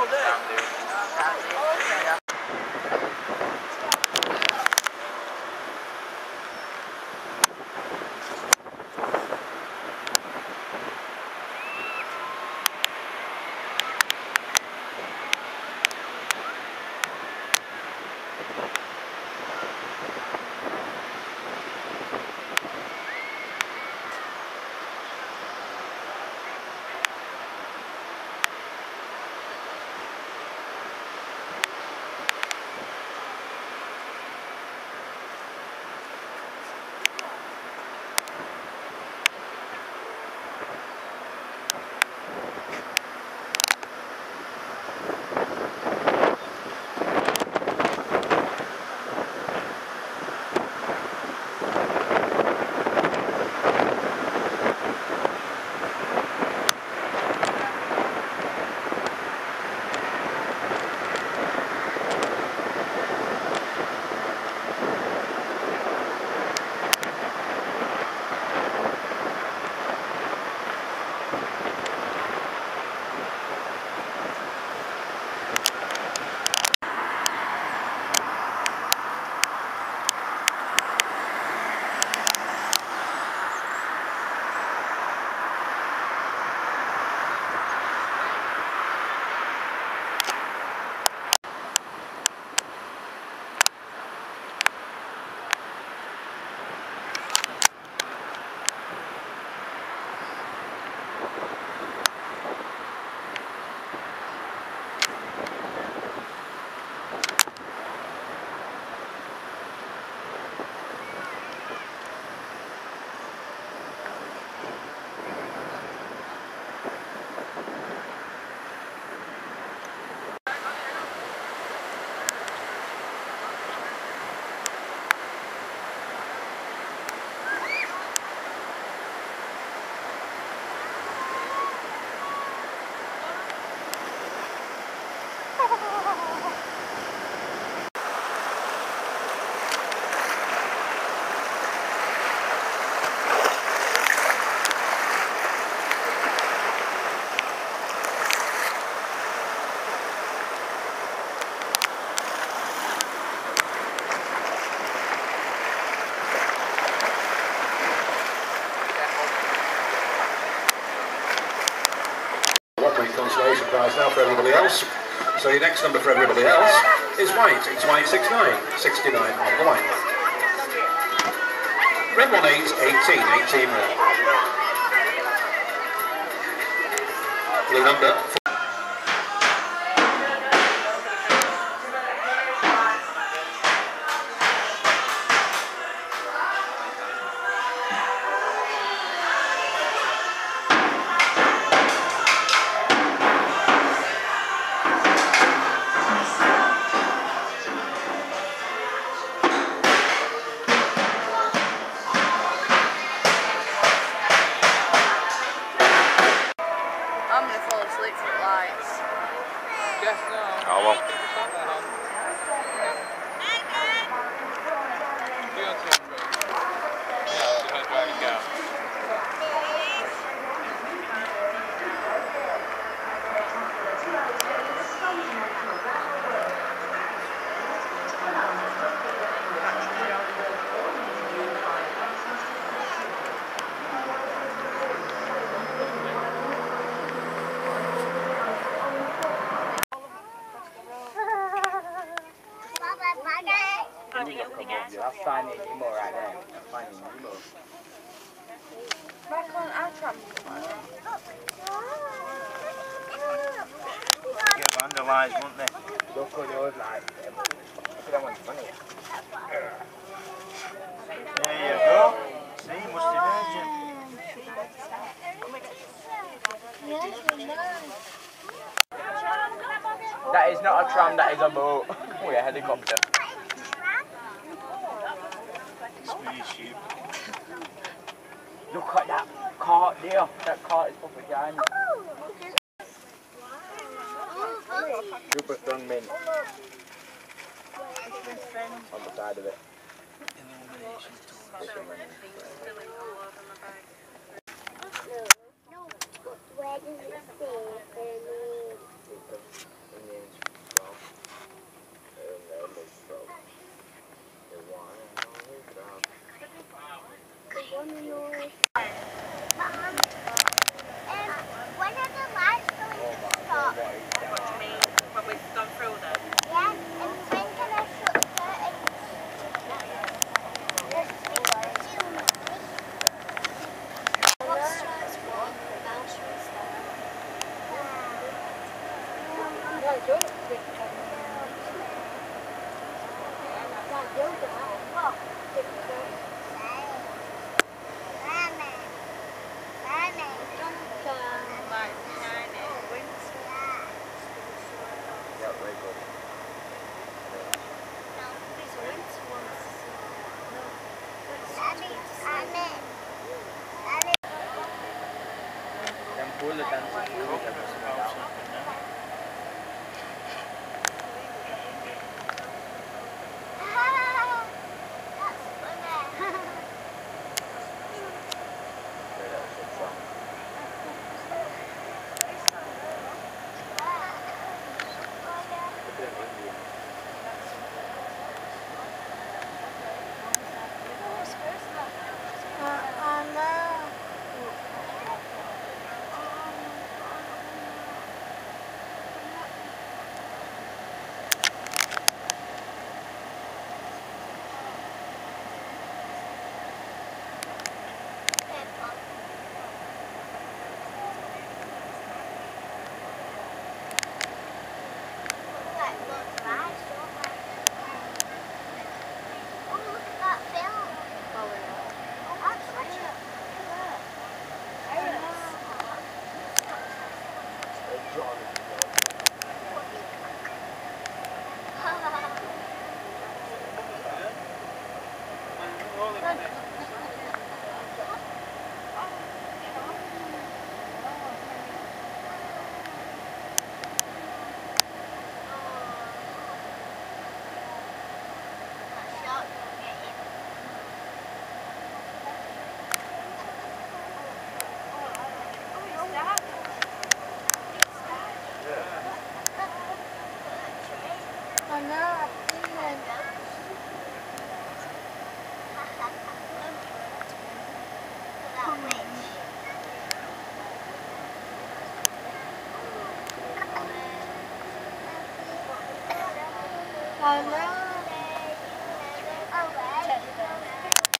Consolation prize now for everybody else. So your next number for everybody else is white. It's white 69, 69 on the white. Red 1 8, 18, 18 more. Blue number. I'm going to fall asleep for the lights. Yes, no. Oh well. That's finding Nemo right there. That's finding Nemo. Why can't I try and Get vandalised, won't they? Look at those like that one's funny. There you go. See, must be virgin. That is not a tram, that is a boat. Oh yeah, helicopter. Spaceship. Look at that cart there. That cart is proper giant. Super strong men. On the side of it. Illuminations. Where does it say? I know.